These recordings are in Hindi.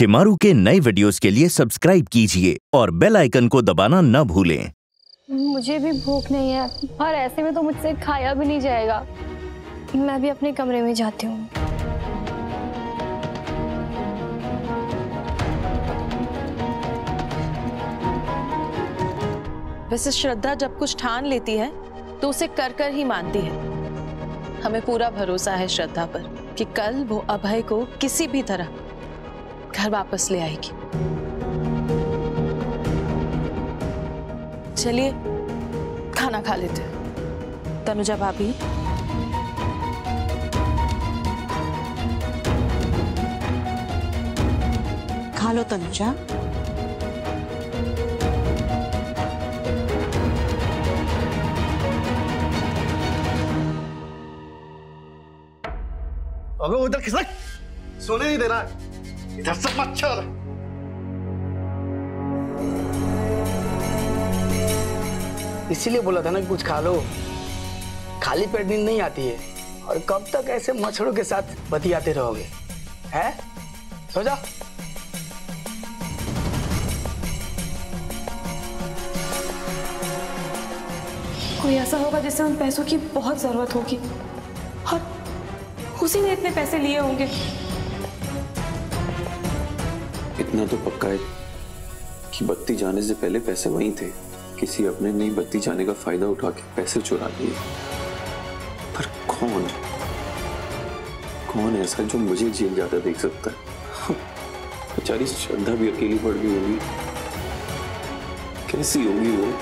शिमारू के नए वीडियोस के लिए सब्सक्राइब कीजिए और बेल आइकन को दबाना न भूलें। मुझे भी भूख नहीं है और ऐसे में तो मुझसे खाया भी नहीं जाएगा। मैं भी अपने कमरे में जाती हूँ। वैसे श्रद्धा जब कुछ ठान लेती है तो उसे कर कर ही मानती है। हमें पूरा भरोसा है श्रद्धा पर कि कल वो अभय को किसी भी तरह घर वापस ले आएगी। चलिए खाना खा लेते हैं। तनुजा भाभी, खा लो तनुजा। अबे उधर किसने सोने नहीं देना, इधर से मच्छर। इसीलिए बोला था ना कि कुछ खा लो, खाली पेट नींद नहीं आती है। और कब तक ऐसे मच्छरों के साथ बतियाते रहोगे? हैं? सो जाओ। कोई ऐसा होगा जिसे उन पैसों की बहुत जरूरत होगी और उसी ने इतने पैसे लिए होंगे। इतना तो पक्का है कि बत्ती जाने से पहले पैसे वहीं थे। किसी अपने नहीं बत्ती जाने का फायदा उठा के पैसे चुरा लिए। पर कौन ऐसा जो मुझे जेल जाता देख सकता है? बेचारी श्रद्धा भी अकेली पड़ गई होगी। कैसी होगी वो?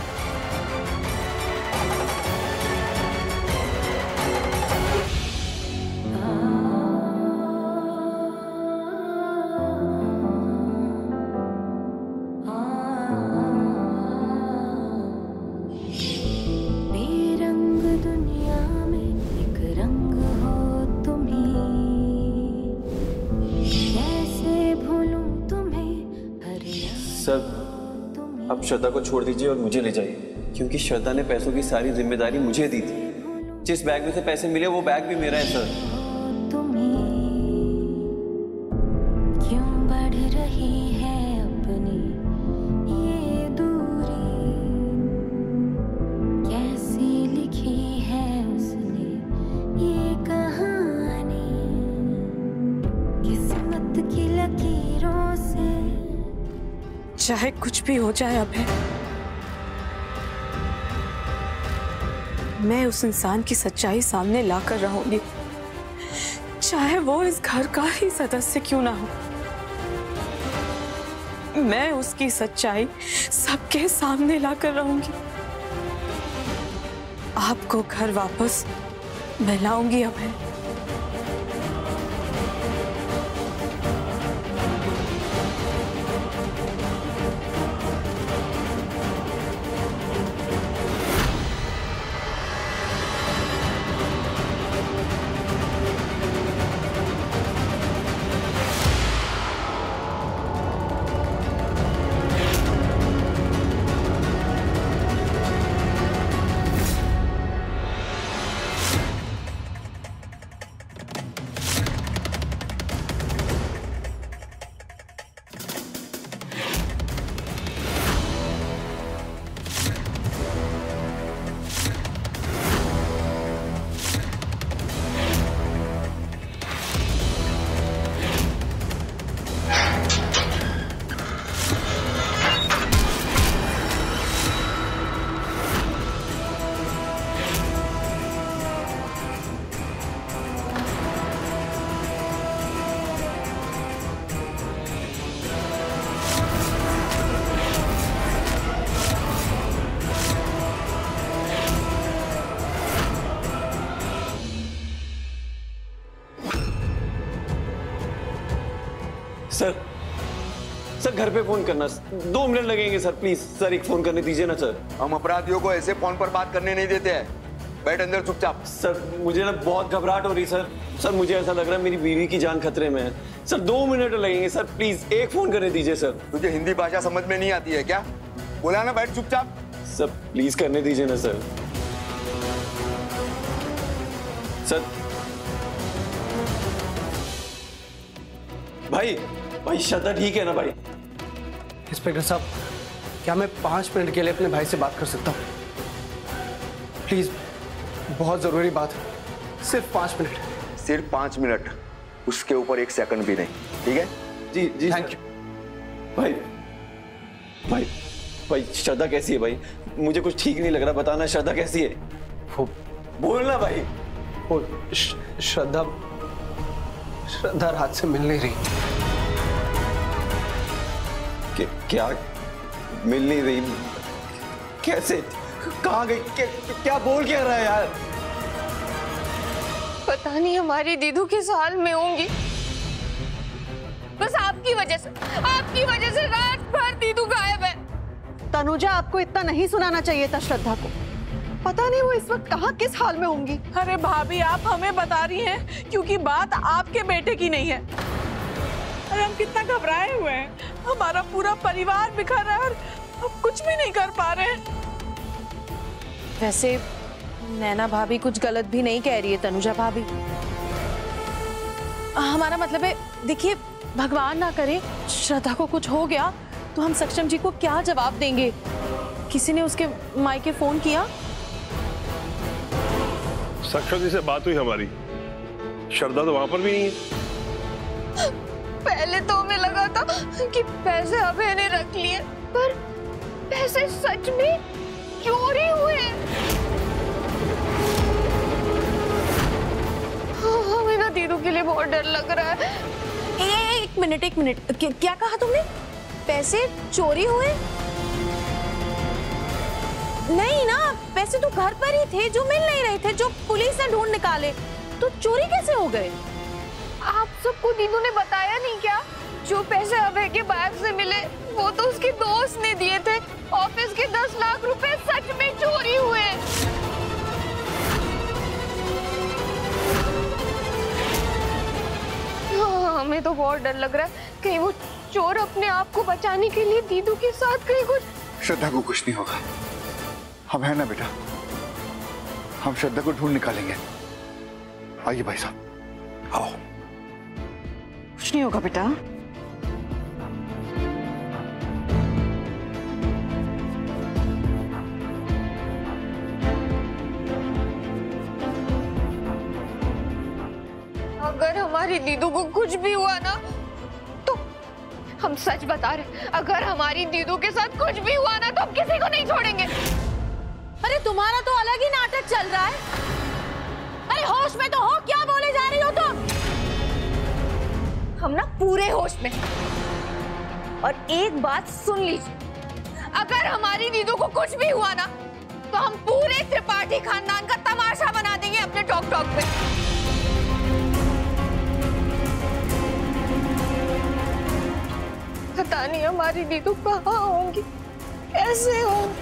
अब श्रद्धा को छोड़ दीजिए और मुझे ले जाइए, क्योंकि श्रद्धा ने पैसों की सारी जिम्मेदारी मुझे दी थी। जिस बैग में से पैसे मिले वो बैग भी मेरा है सर। क्यों बढ़ रही है अपनी ये दूरी, कैसी लिखी है उसने ये कहानी, किस्मत की लकीरों से। चाहे कुछ भी हो जाए अभय, मैं उस इंसान की सच्चाई सामने लाकर रहूंगी, चाहे वो इस घर का ही सदस्य क्यों ना हो। मैं उसकी सच्चाई सबके सामने लाकर रहूंगी। आपको घर वापस मैं लाऊंगी अभय। सर घर पे फोन करना, 2 मिनट लगेंगे सर। प्लीज सर एक फोन करने दीजिए ना सर। हम अपराधियों को ऐसे फोन पर बात करने नहीं देते हैं। बैठ अंदर चुपचाप। सर मुझे ना बहुत घबराहट हो रही सर। सर मुझे ऐसा लग रहा है मेरी बीवी की जान खतरे में है। सर 2 मिनट लगेंगे सर, प्लीज एक फोन करने दीजिए सर। तुझे हिंदी भाषा समझ में नहीं आती है क्या? बोला ना बैठ चुपचाप। सर प्लीज करने दीजिए ना सर। सर भाई भाई श्रद्धा ठीक है ना भाई? इंस्पेक्टर साहब, क्या मैं 5 मिनट के लिए अपने भाई से बात कर सकता हूँ? प्लीज, बहुत जरूरी बात है, सिर्फ 5 मिनट। सिर्फ 5 मिनट, उसके ऊपर 1 सेकंड भी नहीं, ठीक है? जी जी थैंक यू। भाई भाई भाई श्रद्धा कैसी है भाई? मुझे कुछ ठीक नहीं लग रहा, बताना श्रद्धा कैसी है? वो बोलना भाई। वो श्रद्धा रात से मिल नहीं रही। क्या मिल नहीं रही? कैसे? कहाँ गई? क्या बोल क्या रहा है यार? पता नहीं हमारी दीदू किस हाल में होंगी। बस आपकी वजह से रात भर दीदू गायब है। तनुजा, आपको इतना नहीं सुनाना चाहिए था श्रद्धा को। पता नहीं वो इस वक्त कहाँ किस हाल में होंगी। अरे भाभी, आप हमें बता रही हैं क्योंकि बात आपके बेटे की नहीं है। अरे हम कितना घबराए हुए हैं, हमारा पूरा परिवार बिखर है और हम कुछ भी नहीं कर पा रहे हैं। वैसे नैना भाभी कुछ गलत भी नहीं कह रही है तनुजा भाभी। हमारा मतलब है, देखिए भगवान ना करे श्रद्धा को कुछ हो गया तो हम सक्षम जी को क्या जवाब देंगे? किसी ने उसके मायके फोन किया? सक्षम जी से बात हुई हमारी, श्रद्धा तो वहां पर भी नहीं है। पहले तो हमें लगा था कि पैसे अभय ने रख लिए, पर पैसे सच में चोरी हुए। हमें ना दीदू के लिए बहुत डर लग रहा है। एक मिनट, क्या कहा तुमने? पैसे चोरी हुए? नहीं ना, पैसे तो घर पर ही थे जो मिल नहीं रहे थे, जो पुलिस ने ढूंढ निकाले। तो चोरी कैसे हो गए? आप सबको दीदू ने बताया नहीं क्या? जो पैसे अभय के बैग से मिले वो तो उसके दोस्त ने दिए थे। ऑफिस के 10 लाख रुपए सच में चोरी हुए। हमें तो बहुत डर लग रहा है, कहीं वो चोर अपने आप को बचाने के लिए दीदू के साथ कहीं कुछ। श्रद्धा को कुछ नहीं होगा, हम है ना बेटा, हम श्रद्धा को ढूंढ निकालेंगे। आइए भाई साहब, आओ। कुछ नहीं होगा बेटा। अगर हमारी दीदू को कुछ भी हुआ ना, तो हम सच बता रहे, अगर हमारी दीदू के साथ कुछ भी हुआ ना तो हम किसी को नहीं छोड़ेंगे। अरे तुम्हारा तो अलग ही नाटक चल रहा है। अरे होश में तो हो, क्या बोले जा रही हो तुम? हम ना पूरे होश में। और एक बात सुन लीजिए, अगर हमारी दीदू को कुछ भी हुआ ना तो हम पूरे त्रिपाठी खानदान का तमाशा बना देंगे अपने टॉक टॉक पे। पता नहीं हमारी दीदू कहाँ होंगी, कैसे होंगी।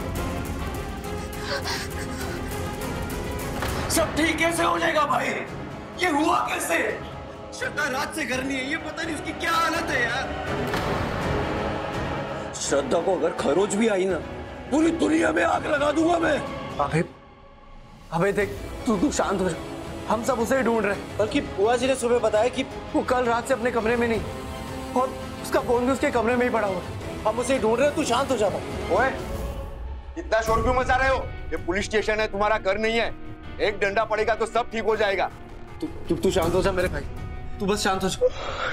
सब ठीक कैसे हो जाएगा भाई? ये हुआ कैसे? श्रद्धा रात से घर नहीं है, ये पता नहीं उसकी क्या हालत है यार। श्रद्धा को अगर खरोच भी आई ना, पूरी दुनिया में आग लगा दूंगा मैं। अबे देख, तू शांत हो जा, हम सब उसे ही ढूंढ रहे हैं। बल्कि बुआ जी ने सुबह बताया कि वो कल रात से अपने कमरे में नहीं, और उसका फोन भी उसके कमरे में ही पड़ा हुआ। हम उसे ढूंढ रहे हैं, तू शांत हो जा। ओए, इतना शोर क्यों मचा रहे हो? ये पुलिस स्टेशन है, तुम्हारा घर नहीं है। एक डंडा पड़ेगा तो सब ठीक हो जाएगा। तू शांत हो जा मेरे भाई, तू बस शांत हो जा।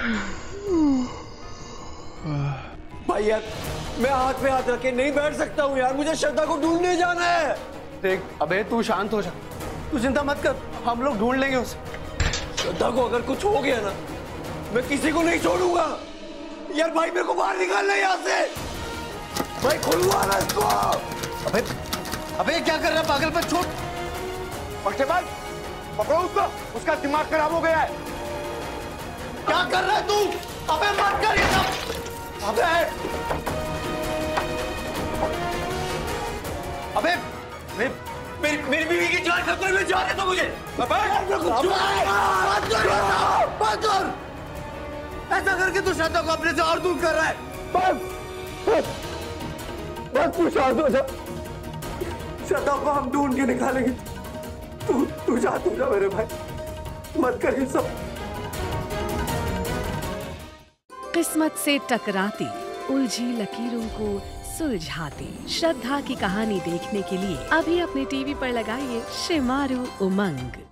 भाई यार, मैं हाथ पे हाथ रखे नहीं बैठ सकता हूँ यार, मुझे श्रद्धा को ढूंढने जाना है। देख अबे, तू शांत हो जा, तू चिंता मत कर, हम लोग ढूंढ लेंगे उसे। श्रद्धा को अगर कुछ हो गया ना, मैं किसी को नहीं छोड़ूंगा यार। भाई मेरे को बाहर निकालना है यहाँ से। भाई खुलवा ना इसको। अबे क्या कर रहा है पागल? पर छोड़। कांस्टेबल, पकड़ो उसको, उसका दिमाग खराब हो गया है। क्या कर रहा है तू? अबे मत कर ये सब। अबे मेरी बीवी की जान खतरे में जाने दो मुझे। ऐसा करके तू श्रद्धा को अपने से और दूर कर रहा है। बस तू शांत हो जा, श्रद्धा को हम ढूंढ के निकालेंगे। तू शांत हो जा मेरे भाई, मत कर ये सब। किस्मत से टकराती उलझी लकीरों को सुलझाती श्रद्धा की कहानी देखने के लिए अभी अपने टीवी पर लगाइए शिमारू उमंग।